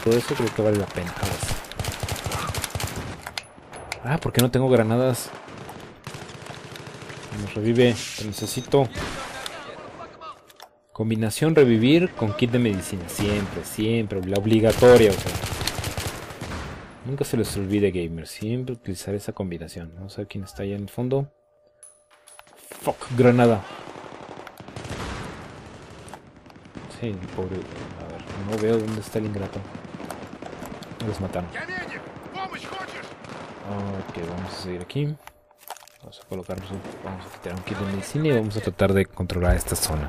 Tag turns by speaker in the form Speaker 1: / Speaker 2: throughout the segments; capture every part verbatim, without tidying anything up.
Speaker 1: todo eso, creo que vale la pena. Ahora sí. Ah, ¿por qué no tengo granadas? Nos revive, te necesito. Combinación revivir con kit de medicina. Siempre, siempre, la obligatoria, o sea. Nunca se les olvide, gamers. Siempre utilizar esa combinación. Vamos a ver quién está allá en el fondo. Fuck, granada. Sí, pobre. A ver, no veo dónde está el ingrato. Los mataron. Ok, vamos a seguir aquí. Vamos a colocarnos un, vamos a quitar un kit de medicina y vamos a tratar de controlar esta zona.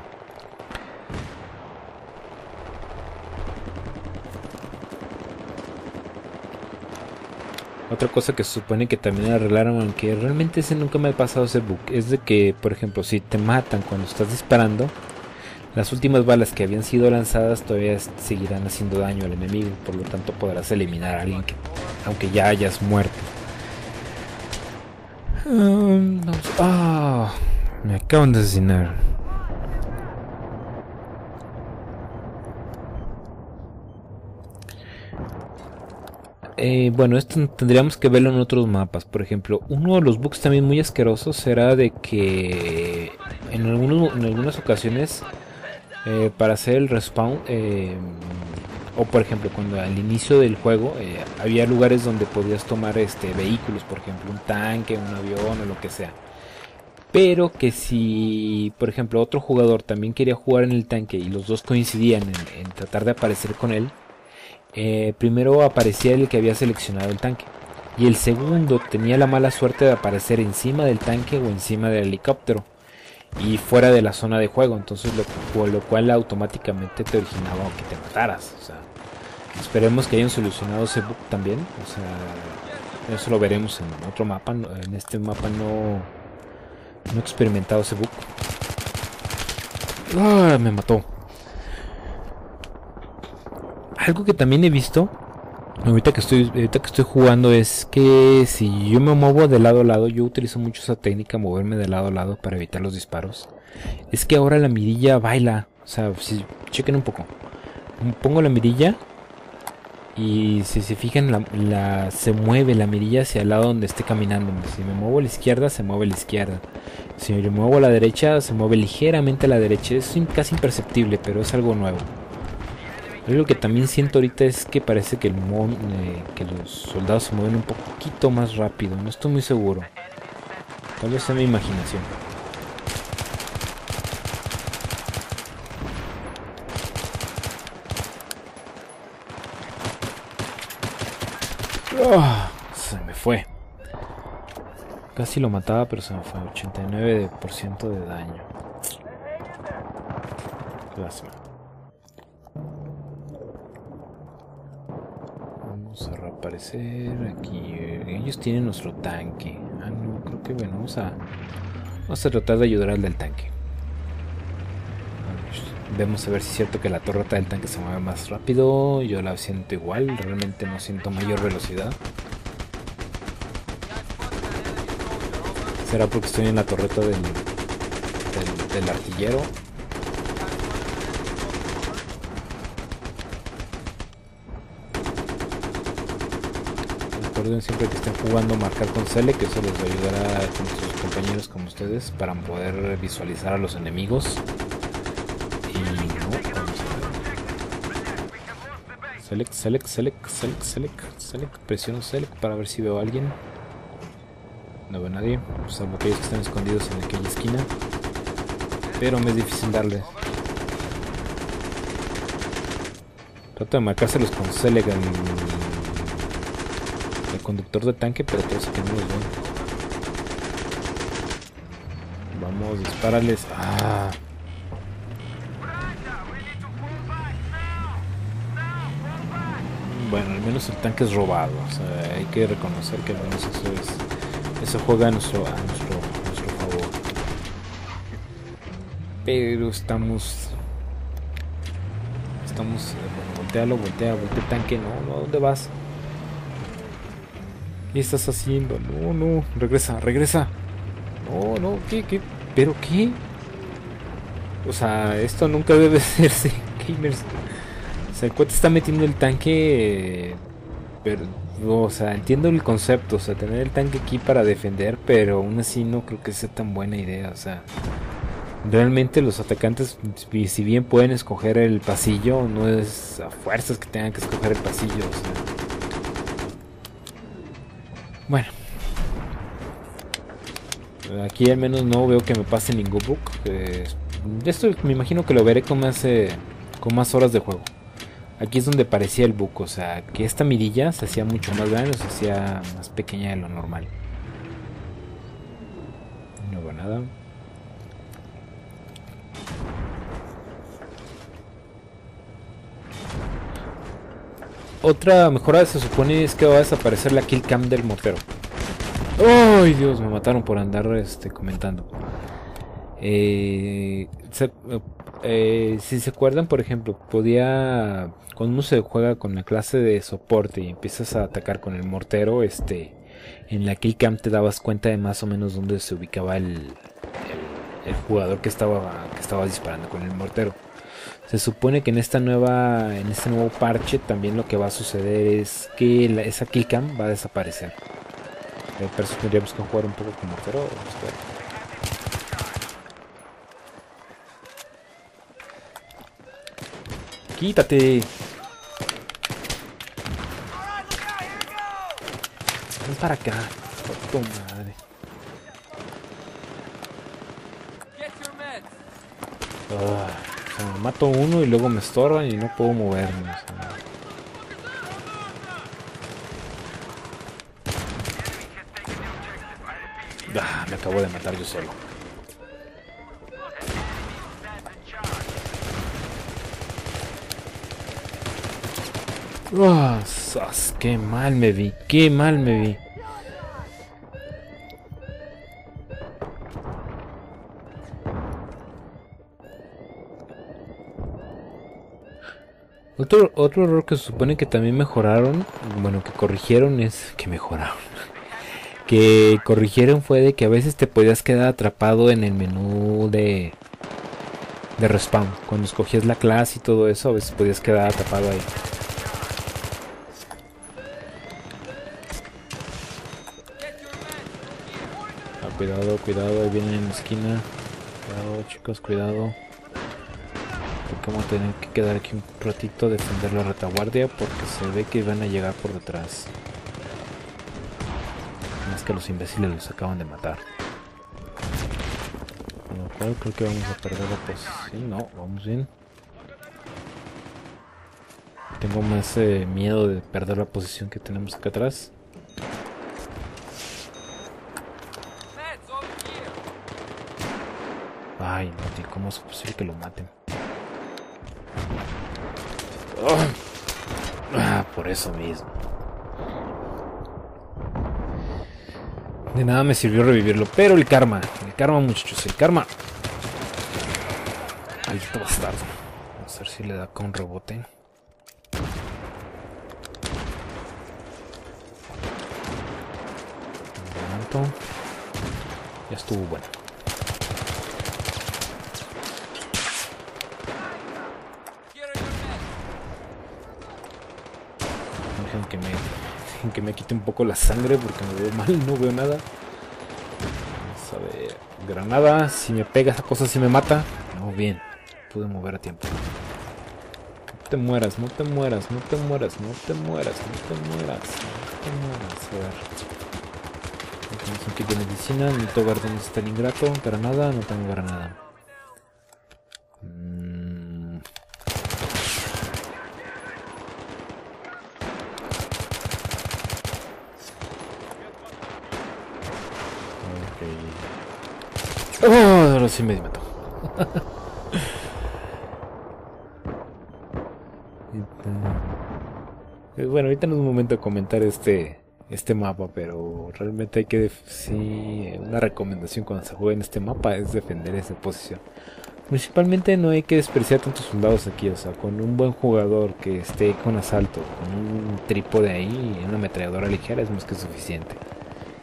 Speaker 1: Otra cosa que se supone que también arreglaron, aunque realmente ese nunca me ha pasado ese bug, es de que, por ejemplo, si te matan cuando estás disparando, las últimas balas que habían sido lanzadas todavía seguirán haciendo daño al enemigo, por lo tanto podrás eliminar a alguien que, aunque ya hayas muerto. Um, no, oh, me acaban de asesinar. Eh, bueno, esto tendríamos que verlo en otros mapas. Por ejemplo, uno de los bugs también muy asquerosos será de que en, algunos, en algunas ocasiones eh, para hacer el respawn eh, o por ejemplo cuando al inicio del juego eh, había lugares donde podías tomar este vehículos, por ejemplo un tanque, un avión o lo que sea, pero que si por ejemplo otro jugador también quería jugar en el tanque y los dos coincidían en, en tratar de aparecer con él, eh, primero aparecía el que había seleccionado el tanque y el segundo tenía la mala suerte de aparecer encima del tanque o encima del helicóptero y fuera de la zona de juego, entonces lo, lo cual automáticamente te originaba que te mataras. O sea, esperemos que hayan solucionado ese bug también. O sea, eso lo veremos en otro mapa. En este mapa no, no he experimentado ese bug. ¡Ah! Me mató. Algo que también he visto ahorita que estoy ahorita que estoy jugando es que si yo me muevo de lado a lado, yo utilizo mucho esa técnica, moverme de lado a lado para evitar los disparos. Es que ahora la mirilla baila, o sea, si chequen un poco. Pongo la mirilla y si se fijan la, la se mueve la mirilla hacia el lado donde esté caminando. Si me muevo a la izquierda, se mueve a la izquierda. Si me muevo a la derecha, se mueve ligeramente a la derecha. Es casi imperceptible, pero es algo nuevo. Lo que también siento ahorita es que parece que, el mon, eh, que los soldados se mueven un poquito más rápido. No estoy muy seguro. Tal vez sea mi imaginación. Oh, se me fue. Casi lo mataba, pero se me fue. ochenta y nueve por ciento de daño. Lástima. Vamos a reaparecer aquí. Ellos tienen nuestro tanque. Ah, no, creo que bueno, vamos a vamos a tratar de ayudar al del tanque. Vemos a ver si es cierto que la torreta del tanque se mueve más rápido. Yo la siento igual, realmente no siento mayor velocidad. ¿Será porque estoy en la torreta del, del, del artillero? Recuerden siempre que estén jugando marcar con Select, que eso les ayudará con sus compañeros como ustedes para poder visualizar a los enemigos. Y no, vamos a ver. Select, select, select, select, select, select, presiono Select para ver si veo a alguien. No veo a nadie, salvo aquellos que están escondidos en aquella esquina. Pero me es difícil darle. Trato de marcárselos con Select al el conductor de tanque, pero todos que no los ven. Vamos, dispárales. Ah. Bueno, al menos el tanque es robado. O sea, hay que reconocer que al menos eso es, eso juega a nuestro, a nuestro, a nuestro favor. Pero estamos, estamos, bueno, voltealo, voltea, voltea tanque, no, no, ¿dónde vas? ¿Qué estás haciendo? No, no, regresa, regresa. No, no, ¿qué, qué? ¿Pero qué? O sea, esto nunca debe hacerse, gamers. sea, el cuate está metiendo el tanque, eh, pero, o sea, entiendo el concepto, o sea, tener el tanque aquí para defender, pero aún así no creo que sea tan buena idea, o sea, realmente los atacantes, si si bien pueden escoger el pasillo, no es a fuerzas que tengan que escoger el pasillo, o sea. Bueno, aquí al menos no veo que me pase ningún bug. Eh, esto me imagino que lo veré con más, eh, con más horas de juego. Aquí es donde parecía el bug, o sea, que esta mirilla se hacía mucho más grande o se hacía más pequeña de lo normal. No veo nada. Otra mejora se supone es que va a desaparecer la kill cam del mortero. ¡Ay, Dios! Me mataron por andar este, comentando. Eh, se, eh, si se acuerdan, por ejemplo, podía... Cuando uno se juega con la clase de soporte y empiezas a atacar con el mortero, este, en la kill cam te dabas cuenta de más o menos dónde se ubicaba el, el, el jugador que estaba, que estaba disparando con el mortero. Se supone que en esta nueva, en este nuevo parche también lo que va a suceder es que la, esa kill cam va a desaparecer. Eh, pero eso tendríamos que jugar un poco con mortero. ¡Quítate! Ven para acá. Por tu madre. Ah, o sea, me mato uno y luego me estorban y no puedo moverme. O sea. Ah, me acabo de matar yo solo. Oh, ¡sas! ¡Qué mal me vi! ¡Qué mal me vi! Otro, otro error que se supone que también mejoraron, bueno, que corrigieron es... que mejoraron. Que corrigieron fue de que a veces te podías quedar atrapado en el menú de... de respawn. Cuando escogías la clase y todo eso, a veces podías quedar atrapado ahí. Ah, cuidado, cuidado, ahí vienen en la esquina. Cuidado, chicos, cuidado. Porque vamos a tener que quedar aquí un ratito a defender la retaguardia porque se ve que van a llegar por detrás. Más que los imbéciles los acaban de matar. Con lo cual creo que vamos a perder la posición. No, vamos bien. Tengo más eh, miedo de perder la posición que tenemos acá atrás. Ay, no, tío, ¿cómo es posible que lo maten? Oh. Ah, por eso mismo. De nada me sirvió revivirlo, pero el karma, el karma, muchachos, el karma. Maldito bastardo. Vamos a ver si le da con rebote. Un momento. Ya estuvo bueno. Dejen que me, dejen que me quite un poco la sangre porque me veo mal, no veo nada. Vamos a ver. Granada, si me pega esa cosa, si me mata. No, bien, pude mover a tiempo. No te mueras, no te mueras, no te mueras, no te mueras, no te mueras, no te mueras. A ver. Tenemos un kit de medicina, necesito ver dónde está el ingrato. Granada, no tengo granada. Mm. Ok. Oh, ahora sí me mató. Bueno, ahorita no es un momento de comentar este este mapa, pero realmente hay que sí, una recomendación cuando se juega en este mapa es defender esa posición. Principalmente no hay que despreciar tantos soldados aquí, o sea, con un buen jugador que esté con asalto, con un trípode ahí y una ametralladora ligera es más que suficiente.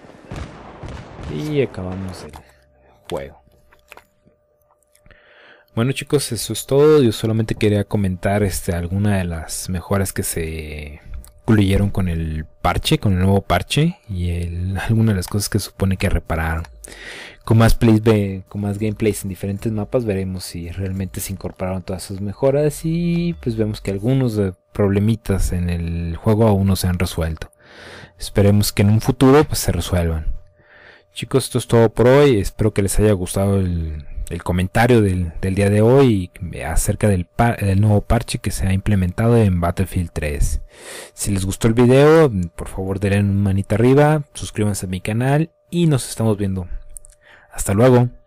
Speaker 1: Y acabamos el juego. Bueno chicos, eso es todo. Yo solamente quería comentar este alguna de las mejoras que se incluyeron con el parche, con el nuevo parche, y el, algunas de las cosas que supone que repararon. Con más plays, con más gameplays en diferentes mapas, veremos si realmente se incorporaron todas sus mejoras, y pues vemos que algunos de problemitas en el juego aún no se han resuelto. Esperemos que en un futuro pues se resuelvan. Chicos, esto es todo por hoy. Espero que les haya gustado el, el comentario del, del día de hoy acerca del, par, del nuevo parche que se ha implementado en Battlefield tres. Si les gustó el video, por favor denle una manita arriba, suscríbanse a mi canal y nos estamos viendo. Hasta luego.